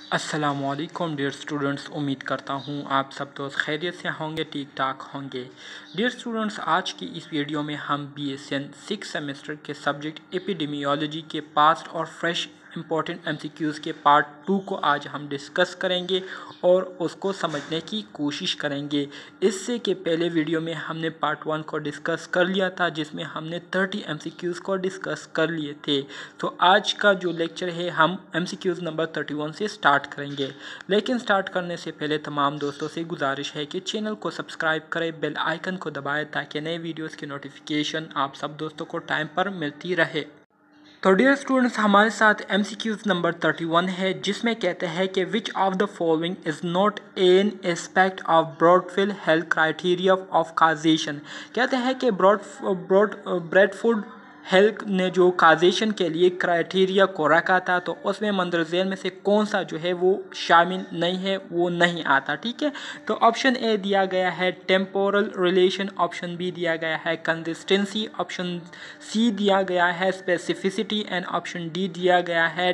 अस्सलामुअलैकुम dear students, उम्मीद करता हूँ आप सब दोस्त खैरियत से होंगे, ठीक ठाक होंगे। डियर स्टूडेंट्स, आज की इस वीडियो में हम BSN 6 सेमेस्टर के सब्जेक्ट एपिडेमियोलॉजी के पास्ट और फ्रेश इंपॉर्टेंट MCQs के पार्ट 2 को आज हम डिस्कस करेंगे और उसको समझने की कोशिश करेंगे। इससे के पहले वीडियो में हमने पार्ट 1 को डिस्कस कर लिया था, जिसमें हमने 30 MCQs को डिस्कस कर लिए थे। तो आज का जो लेक्चर है हम MCQs नंबर 31 से स्टार्ट करेंगे। लेकिन स्टार्ट करने से पहले तमाम दोस्तों से गुजारिश है कि चैनल को सब्सक्राइब करें, बेल आइकन को दबाएं ताकि नए वीडियोस की नोटिफिकेशन आप सब दोस्तों को टाइम पर मिलती रहे। तो डियर स्टूडेंट्स, हमारे साथ MCQs नंबर 31 है, जिसमें कहते हैं कि which of the following is not an aspect of Bradford health criteria of causation. कहते हैं कि ब्रैडफोर्ड हेल्थ ने जो काजेशन के लिए क्राइटेरिया को रखा था, तो उसमें मंदर झेल में से कौन सा जो है वो शामिल नहीं है, वो नहीं आता। ठीक है, तो ऑप्शन ए दिया गया है टेम्पोरल रिलेशन, ऑप्शन बी दिया गया है कंसिस्टेंसी, ऑप्शन सी दिया गया है स्पेसिफिसिटी एंड ऑप्शन डी दिया गया है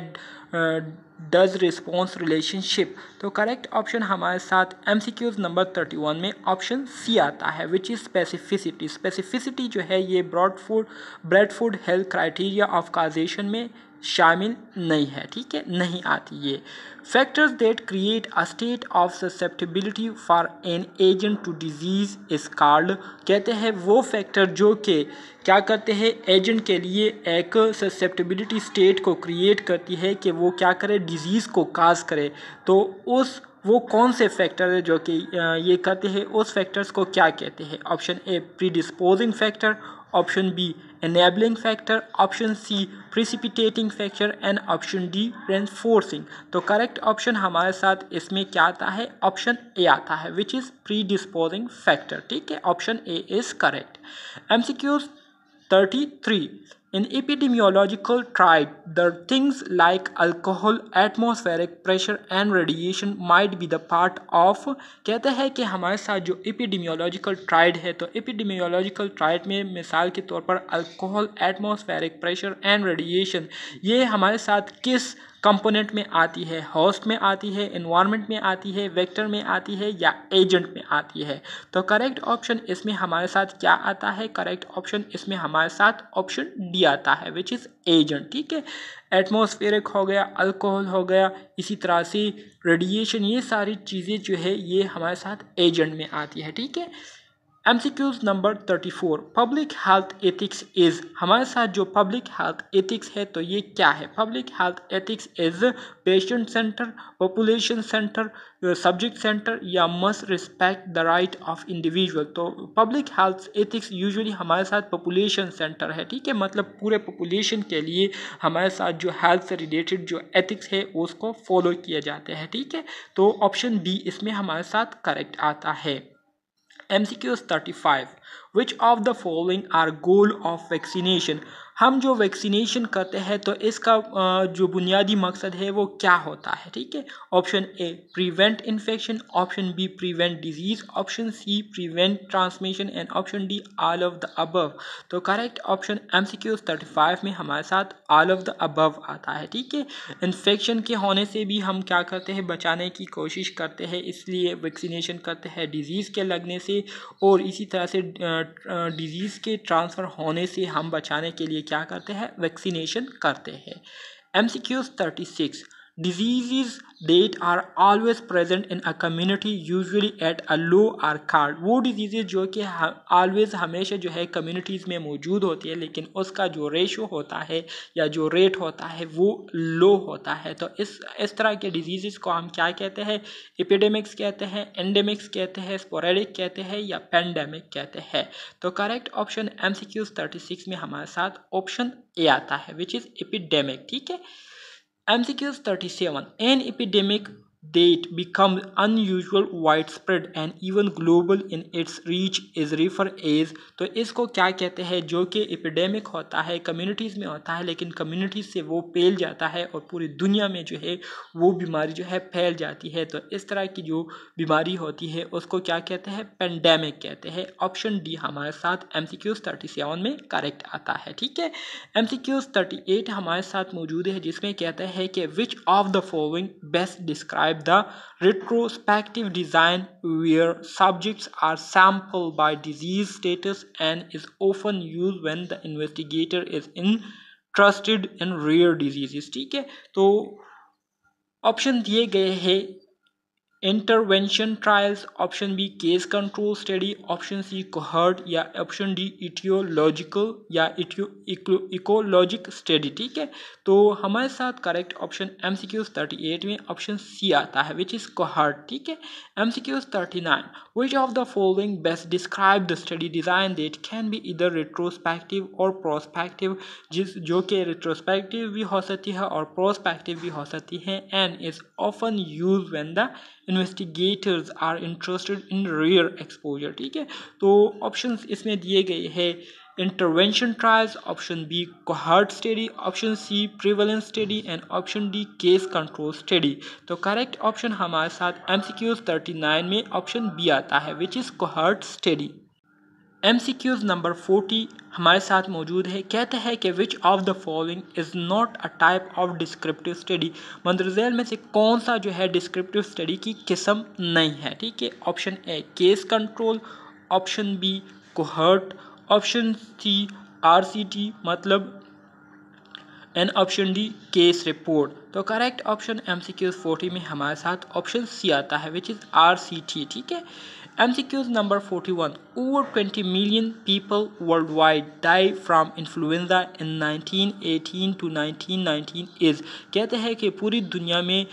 डज रिस्पॉन्स रिलेशनशिप। तो करेक्ट ऑप्शन हमारे साथ MCQs नंबर 31 में ऑप्शन सी आता है, विच इज़ स्पेसिफिसिटी। स्पेसिफिसिटी जो है ये Bradford health criteria of causation में शामिल नहीं है। ठीक है, नहीं आती ये। Factors that create a state of susceptibility for an agent to disease is called. कहते हैं वो फैक्टर जो कि क्या करते हैं, एजेंट के लिए एक ससेप्टिबिलिटी स्टेट को क्रिएट करती है कि वो क्या करे, डिजीज़ को काज करे। तो वो कौन से फैक्टर है जो कि ये करते हैं, उस फैक्टर्स को क्या कहते हैं। Option A predisposing factor, option B enabling factor, option C precipitating factor and option D reinforcing. तो करेक्ट ऑप्शन हमारे साथ इसमें क्या आता है, ऑप्शन ए आता है, विच इज़ प्रीडिस्पोजिंग फैक्टर। ठीक है, option A is correct. MCQs 33 in epidemiological triad, the things like alcohol, atmospheric pressure and radiation might be the part of। कहते हैं कि हमारे साथ जो एपिडेमियोलॉजिकल ट्राइड है, तो एपिडेमियोलॉजिकल ट्राइड में मिसाल के तौर पर alcohol, atmospheric pressure and radiation, ये हमारे साथ किस कंपोनेंट में आती है, होस्ट में आती है, एनवायरनमेंट में आती है, वेक्टर में आती है या एजेंट में आती है। तो करेक्ट ऑप्शन इसमें हमारे साथ क्या आता है, करेक्ट ऑप्शन इसमें हमारे साथ ऑप्शन डी आता है, विच इज़ एजेंट। ठीक है, एटमॉस्फेरिक हो गया, अल्कोहल हो गया, इसी तरह से रेडिएशन, ये सारी चीज़ें जो है ये हमारे साथ एजेंट में आती है। ठीक है, MCQs number 34 public health ethics is. हमारे साथ जो पब्लिक हेल्थ एथिक्स है, तो ये क्या है। Public health ethics is patient centre, population centre, subject centre या must respect the right of individual. तो पब्लिक हेल्थ एथिक्स यूजुअली हमारे साथ पॉपुलेशन सेंटर है। ठीक है, मतलब पूरे पॉपुलेशन के लिए हमारे साथ जो हेल्थ से रिलेटेड जो एथिक्स है उसको फॉलो किए जाते हैं। ठीक है, तो ऑप्शन बी इसमें हमारे साथ करेक्ट आता है। MCQs 35 which of the following are goal of vaccination. हम जो वैक्सीनेशन करते हैं, तो इसका जो बुनियादी मकसद है वो क्या होता है। ठीक है, option A prevent infection, option B prevent disease, option C prevent transmission and option D all of the above. तो करेक्ट ऑप्शन MCQs 35 में हमारे साथ ऑल ऑफ द अबव आता है। ठीक है, इन्फेक्शन के होने से भी हम क्या करते हैं, बचाने की कोशिश करते हैं, इसलिए वैक्सीनेशन करते हैं। डिजीज़ के लगने से और इसी तरह से डिजीज़ के ट्रांसफ़र होने से हम बचाने के लिए क्या करते हैं, वैक्सीनेशन करते हैं। MCQs 36 disease that are always present in a community usually at a low or card. वो डिजीज़ जो कि ऑलवेज हमेशा जो है कम्युनिटीज़ में मौजूद होती है, लेकिन उसका जो रेशो होता है या जो रेट होता है वो लो होता है। तो इस तरह के डिजीज़ को हम क्या कहते हैं, एपिडेमिक्स कहते हैं, एंडेमिक्स कहते हैं, स्पोरेडिक कहते हैं या पेंडेमिक कहते हैं। तो करेक्ट ऑप्शन MCQs 36 में हमारे साथ ऑप्शन ए आता है, विच इज़ एपिडेमिक। ठीक है, MCQs 37 an epidemic that becomes unusual, widespread and even global in its reach is referred as। तो इसको क्या कहते हैं, जो कि एपिडेमिक होता है, कम्युनिटीज़ में होता है, लेकिन कम्युनिटीज़ से वो फैल जाता है और पूरी दुनिया में जो है वो बीमारी जो है फैल जाती है। तो इस तरह की जो बीमारी होती है उसको क्या कहते हैं, पेंडेमिक कहते हैं। ऑप्शन डी हमारे साथ MCQ 37 में करेक्ट आता है। ठीक है, MCQ 38 हमारे साथ मौजूद है, जिसमें कहता है कि which of the following best describe the retrospective design where subjects are sampled by disease status and is often used when the investigator is interested in rare diseases। ठीक है, तो ऑप्शन दिए गए हैं intervention trials, option B case control study, option C cohort या option D etiological या ecologic study. ठीक है, तो हमारे साथ करेक्ट ऑप्शन MCQ 38 में ऑप्शन सी आता है, विच इज कोहर्ट। ठीक है, MCQ 39 which of the following best describe the study design that can be either retrospective और प्रोस्पेक्टिव, जो कि रिट्रोस्पेक्टिव भी हो सकती है और प्रोस्पेक्टिव भी हो सकती है, and is often use when the investigators are interested in rare exposure. ठीक है, तो ऑप्शंस इसमें दिए गए हैं intervention trials, option B cohort study, option C prevalence study and option D case control study. तो करेक्ट ऑप्शन हमारे साथ MCQ 39 में ऑप्शन बी आता है, which is cohort study. MCQs number 40 हमारे साथ मौजूद है, कहते हैं कि which of the following is not a type of descriptive study, मंदरज़ैल में से कौन सा जो है डिस्क्रिप्टिव स्टडी की किस्म नहीं है। ठीक है, option A case control, option B cohort, option C RCT मतलब and option D case report. तो करेक्ट ऑप्शन MCQs 40 में हमारे साथ ऑप्शन सी आता है, विच इज़ RCT। ठीक है, MCQs number 41 over 20 million people worldwide die from influenza in 1918 to 1919 is। कहते हैं कि पूरी दुनिया में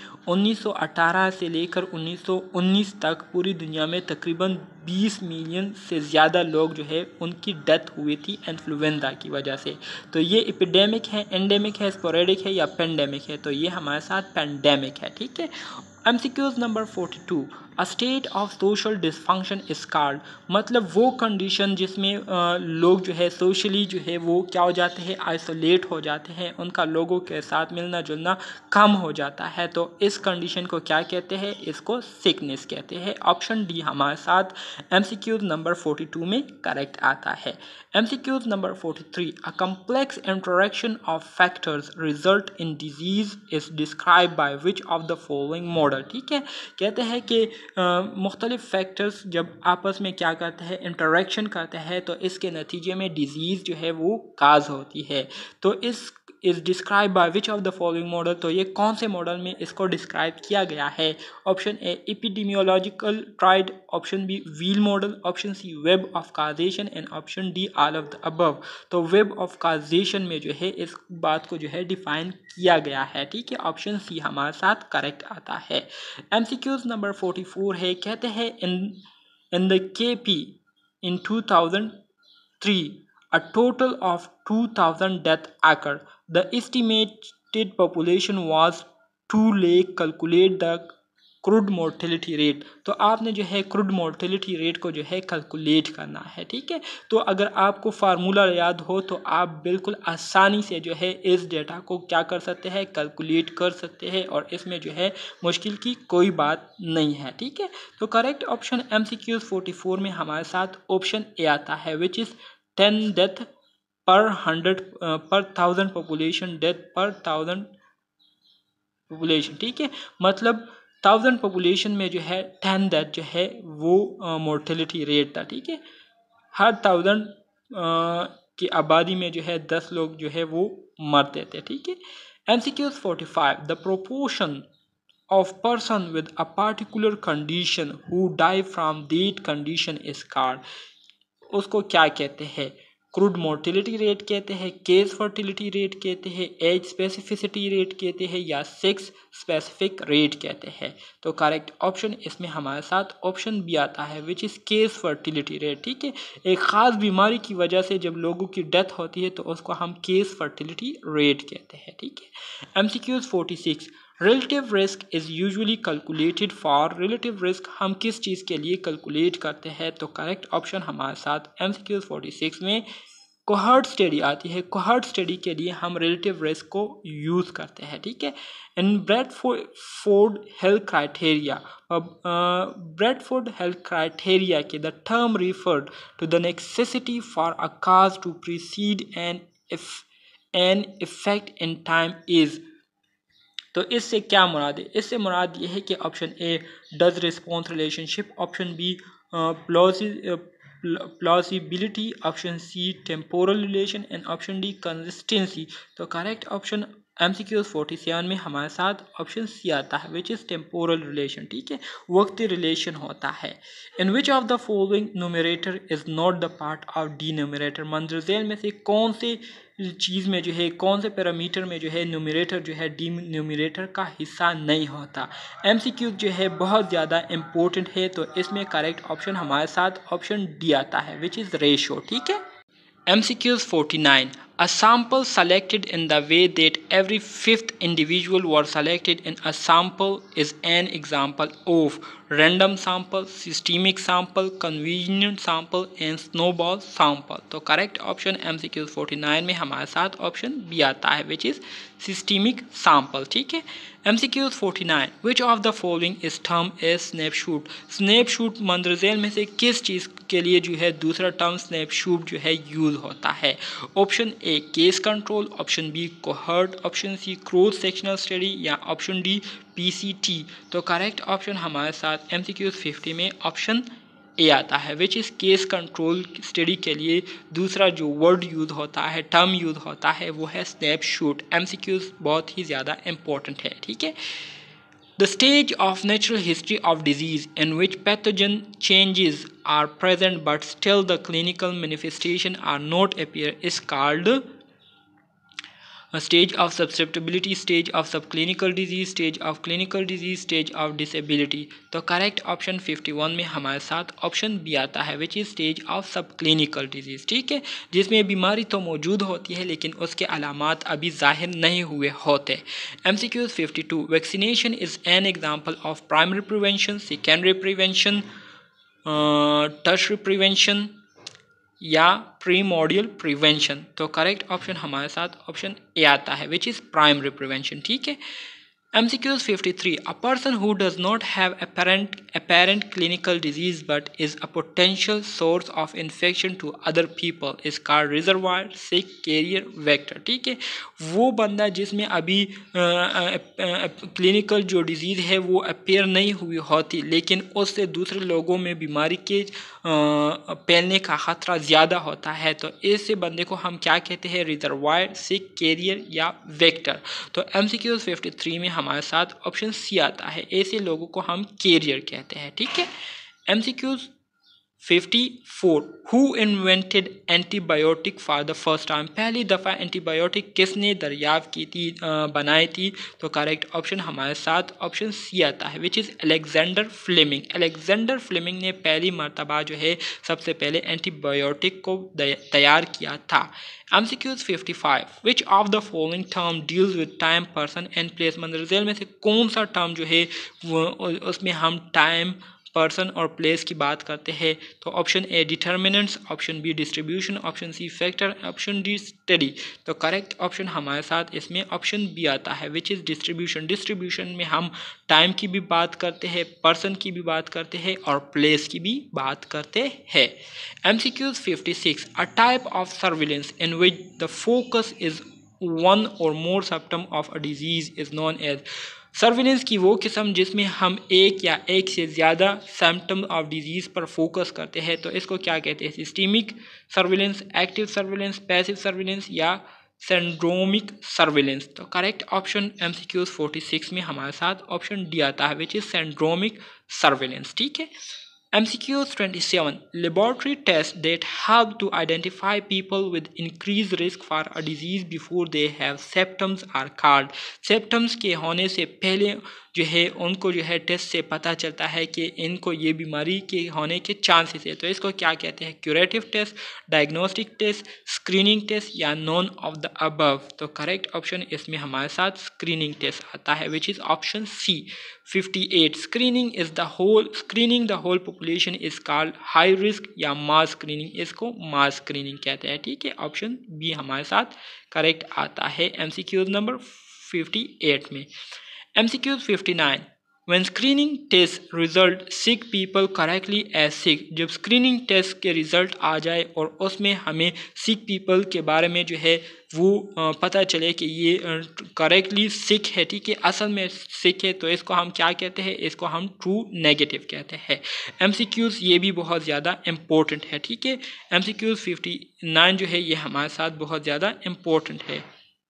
1918 से लेकर 1919 तक पूरी दुनिया में तकरीबन 20 मिलियन से ज़्यादा लोग जो है उनकी डेथ हुई थी इन्फ्लुएंजा की वजह से। तो ये एपिडेमिक है, एंडेमिक है, स्पोरेडिक है या पेंडेमिक है, तो ये हमारे साथ पेंडेमिक है। ठीक है, MCQs number 42 a state of social dysfunction is called, मतलब वो कंडीशन जिसमें लोग जो है सोशली जो है वो क्या हो जाते हैं, आइसोलेट हो जाते हैं, उनका लोगों के साथ मिलना जुलना कम हो जाता है, तो इस कंडीशन को क्या कहते हैं, इसको सिकनेस कहते हैं। ऑप्शन डी हमारे साथ MCQs नंबर 42 में करेक्ट आता है। MCQs number 43 a complex interaction of factors result in disease is describe by which of the following model. ठीक है, कहते हैं कि मुख्तलिफ फैक्टर्स जब आपस में क्या करते हैं, इंटरेक्शन करते हैं, तो इसके नतीजे में डिजीज़ जो है वो काज होती है। तो इस is describe by which of the following model, तो ये कौन से मॉडल में इसको डिस्क्राइब किया गया है। Option A epidemiological triad, option B wheel model, option C web of causation and option D all of the above. तो वेब ऑफ काजेशन में जो है इस बात को जो है डिफाइन किया गया है। ठीक है, ऑप्शन सी हमारे साथ करेक्ट आता है। MCQs नंबर 44 है, कहते हैं in the KP in 2003 a total of 2000 death occurred. The estimated population was 2 lakh. Calculate the crude mortality rate. तो आपने जो है क्रूड मोर्टेलिटी रेट को जो है कैलकुलेट करना है। ठीक है, तो अगर आपको फार्मूला याद हो तो आप बिल्कुल आसानी से जो है इस डेटा को क्या कर सकते हैं, कैलकुलेट कर सकते हैं, और इसमें जो है मुश्किल की कोई बात नहीं है। ठीक है, तो करेक्ट ऑप्शन MCQs 44 में हमारे साथ ऑप्शन ए आता है, विच इज़ 10 डेथ पर 1000 पॉपुलेशन, डेथ पर 1000 पॉपुलेशन। ठीक है, मतलब 1000 पॉपुलेशन में जो है 10 डेथ जो है वो मोर्टेलिटी रेट था। ठीक है, हर 1000 की आबादी में जो है 10 लोग जो है वो मरते थे। ठीक है, MCQs 45 the proportion of person with a particular condition who die from that condition is called, उसको क्या कहते हैं, क्रूड मोर्टिलिटी रेट कहते हैं, केस फर्टिलिटी रेट कहते हैं, एज स्पेसिफिसिटी रेट कहते हैं, या सेक्स स्पेसिफिक रेट कहते हैं। तो करेक्ट ऑप्शन इसमें हमारे साथ ऑप्शन बी आता है, which is case fertility rate. ठीक है, एक ख़ास बीमारी की वजह से जब लोगों की डेथ होती है तो उसको हम केस फर्टिलिटी रेट कहते हैं। ठीक है, MCQs 46 relative risk is usually calculated for, relative risk हम किस चीज़ के लिए कैलकुलेट करते हैं? तो करेक्ट ऑप्शन हमारे साथ MCQ 46 में कोहर्ट स्टडी आती है। कोहर्ट स्टडी के लिए हम रिलेटिव रिस्क को यूज़ करते हैं, ठीक है। In Bradford health criteria, Bradford health criteria के the term referred to the necessity for a cause to precede an effect in time is. तो इससे क्या मुराद है? इससे मुराद ये है कि option A dose response relationship, option B plausibility, option C temporal relation and option D consistency. तो correct option MCQ 47 में हमारे साथ ऑप्शन सी आता है, विच इज़ टेम्पोरल रिलेशन, ठीक है, वक्ती रिलेशन होता है। In which of the following numerator is not the part of denominator, मंदरजेल में से कौन से चीज़ में जो है, कौन से पैरामीटर में जो है न्यूमरेटर जो है डिनोमिनेटर का हिस्सा नहीं होता? MCQ जो है बहुत ज़्यादा इम्पोर्टेंट है, तो इसमें करेक्ट ऑप्शन हमारे साथ ऑप्शन डी आता है, विच इज़ रेशो, ठीक है। MCQs 49. A sample selected in the way that every fifth individual was selected in a sample is an example of random sample, systemic sample, convenient sample and snowball sample. तो correct option MCQs 49 में हमारे साथ option B आता है, which is systemic sample, ठीक है। MCQs 49. Which of the following is term as snapshot? snapshot मंदरजेल में से किस चीज़ के लिए जो है दूसरा टर्म snapshot जो है यूज़ होता है? Option A case control, option B cohort, option C cross sectional study या ऑप्शन डी PCT। तो करेक्ट ऑप्शन हमारे साथ MCQs 50 में ऑप्शन ए आता है, which is case control study के लिए दूसरा जो वर्ड यूज़ होता है, टर्म यूज़ होता है, वो है स्नैपशॉट। MCQs बहुत ही ज़्यादा इम्पोर्टेंट है, ठीक है। The stage of natural history of disease in which pathogen changes are present but still the clinical manifestation are not appear is called a stage of susceptibility, stage of subclinical disease, stage of clinical disease, stage of disability। तो correct option 51 में हमारे साथ option B आता है, which is stage of subclinical disease, ठीक है, जिसमें बीमारी तो मौजूद होती है लेकिन उसके अलामात अभी जाहिर नहीं हुए होते। MCQs 52. Vaccination is an example of primary prevention, secondary prevention, tertiary prevention या प्रीमोडियल प्रिवेंशन। तो करेक्ट ऑप्शन हमारे साथ ऑप्शन ए आता है, विच इज़ प्राइमरी प्रिवेंशन, ठीक है। MCQs 53. A person who does not have apparent clinical disease but is a potential source of infection to other people is called reservoir, sick, carrier, vector, ठीक है। वो बंदा जिसमें अभी क्लिनिकल जो disease है वो अपेयर नहीं हुई होती लेकिन उससे दूसरे लोगों में बीमारी के फैलने का ख़तरा ज़्यादा होता है, तो ऐसे बंदे को हम क्या कहते हैं? रिजर्वायर, सिक, कैरियर या वेक्टर। तो MCQs 53 में हमारे साथ ऑप्शन सी आता है, ऐसे लोगों को हम कैरियर कहते हैं, ठीक है। MCQs 54. Who invented antibiotic for the first time? पहली दफ़ा एंटीबायोटिक किसने दरियाफ़्त की थी, बनाई थी? तो करेक्ट ऑप्शन हमारे साथ ऑप्शन सी आता है, which is Alexander Fleming. Alexander Fleming ने पहली मरतबा जो है सबसे पहले एंटीबायोटिक को तैयार किया था। MCQs 55. Which of the following term deals with time, person and place? मंदरजेल में से कौन सा टर्म जो है उसमें हम टाइम, पर्सन और प्लेस की बात करते हैं? तो option A determinants, option B distribution, option C factor, option D study. तो करेक्ट ऑप्शन हमारे साथ इसमें ऑप्शन बी आता है, विच इज़ डिस्ट्रीब्यूशन। डिस्ट्रीब्यूशन में हम टाइम की भी बात करते हैं, पर्सन की भी बात करते हैं और प्लेस की भी बात करते हैं। MCQs 56. A type of surveillance in which the focus is one or more symptom of a disease is known as। Surveillance की वो किस्म जिसमें हम एक या एक से ज़्यादा सिम्टम ऑफ डिजीज़ पर फोकस करते हैं, तो इसको क्या कहते हैं? Systemic surveillance, active surveillance, passive surveillance या सिंड्रोमिक सर्विलेंस। तो करेक्ट ऑप्शन MCQs 46 में हमारे साथ ऑप्शन डी आता है, विच इज़ सिंड्रोमिक सर्विलेंस, ठीक है। MCQs 27. Laboratory tests that help to identify people with increased risk for a disease before they have symptoms are called. Symptoms के होने से पहले जो है उनको जो है टेस्ट से पता चलता है कि इनको ये बीमारी के होने के चांसेस है, तो इसको क्या कहते हैं? Curative test, diagnostic test, screening test या नॉन ऑफ द अबव। तो करेक्ट ऑप्शन इसमें हमारे साथ स्क्रीनिंग टेस्ट आता है, which is option C 58। Screening the whole population is called high risk या मास स्क्रीनिंग, इसको मास स्क्रीनिंग कहते हैं। ठीक है, ऑप्शन बी हमारे साथ करेक्ट आता है MCQ नंबर 58 में। MCQ 59। When screening test result sick people correctly as sick, जब स्क्रीनिंग टेस्ट के रिजल्ट आ जाए और उसमें हमें सिक पीपल के बारे में जो है वो पता चले कि ये करेक्टली सिक है, ठीक है, असल में सिक है, तो इसको हम क्या कहते हैं? इसको हम ट्रू नेगेटिव कहते हैं। MCQs ये भी बहुत ज़्यादा इम्पोर्टेंट है। ठीक है, MCQ 59 जो है ये हमारे साथ बहुत ज़्यादा इम्पोर्टेंट है।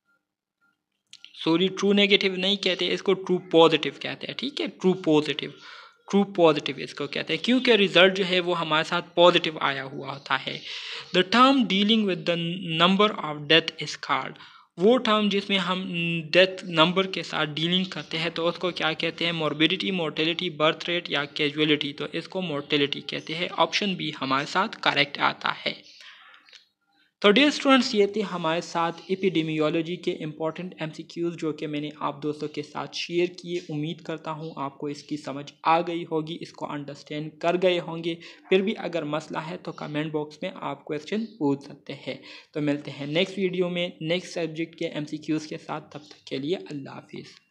सॉरी, ट्रू नेगेटिव नहीं कहते, इसको ट्रू पॉजिटिव कहते हैं। ठीक है, ट्रू पॉजिटिव इसको कहते हैं, क्योंकि रिजल्ट जो है वो हमारे साथ पॉजिटिव आया हुआ होता है। The term dealing with the number of death is called, वो टर्म जिसमें हम डेथ नंबर के साथ डीलिंग करते हैं तो उसको क्या कहते हैं? मॉर्बिडिटी, मोर्टेलिटी, बर्थ रेट या कैजुअलिटी, तो इसको मोर्टेलिटी कहते हैं। ऑप्शन बी हमारे साथ करेक्ट आता है। तो डियर स्टूडेंट्स, ये थे हमारे साथ एपिडेमियोलॉजी के इम्पॉर्टेंट MCQs जो कि मैंने आप दोस्तों के साथ शेयर किए। उम्मीद करता हूँ आपको इसकी समझ आ गई होगी, इसको अंडरस्टैंड कर गए होंगे। फिर भी अगर मसला है तो कमेंट बॉक्स में आप क्वेश्चन पूछ सकते हैं। तो मिलते हैं नेक्स्ट वीडियो में नेक्स्ट सब्जेक्ट के MCQs के साथ, तब तक के लिए अल्लाह हाफिज़।